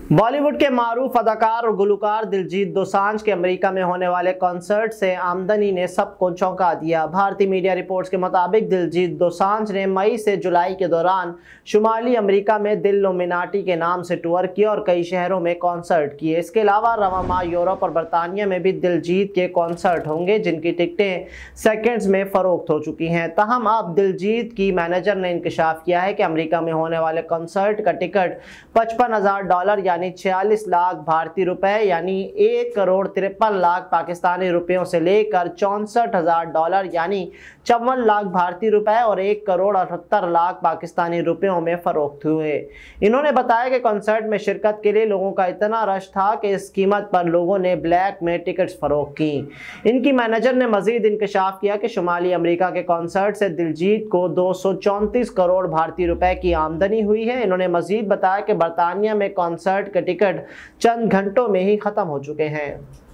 बॉलीवुड के मारूफ अदाकार और गुलकार दिलजीत दोसांझ के अमेरिका में होने वाले कॉन्सर्ट से आमदनी ने सबको चौंका दिया। भारतीय मीडिया रिपोर्ट्स के मुताबिक दिलजीत दोसांझ ने मई से जुलाई के दौरान शुमाली अमेरिका में दिल लुमिनाटी के नाम से टूर किया और कई शहरों में कॉन्सर्ट किए। इसके अलावा रवां माह यूरोप और बरतानिया में भी दिलजीत के कॉन्सर्ट होंगे, जिनकी टिकटें सेकेंड्स में फरोख्त हो चुकी हैं। ताहम अब दिलजीत की मैनेजर ने इंकशाफ किया है कि अमेरिका में होने वाले कॉन्सर्ट का टिकट $55,000 यानी 46 लाख भारतीय रुपए यानी 1,53,00,000 पाकिस्तानी रुपयों से लेकर $64,000 यानी 54 लाख भारतीय रुपए और 1,78,00,000 पाकिस्तानी रुपयों में फरोख्त हुए। इन्होंने बताया कि कॉन्सर्ट में शिरकत के लिए लोगों का इतना रश था कि इस कीमत पर लोगों ने ब्लैक में टिकट्स फरोख्त की। इनकी मैनेजर ने मजीद इंकशाफ किया कि शुमाली अमेरिका के कॉन्सर्ट से दिलजीत को 234 करोड़ भारतीय रुपए की आमदनी हुई है। इन्होंने मजीद बताया कि बरतानिया में कॉन्सर्ट के टिकट चंद घंटों में ही खत्म हो चुके हैं।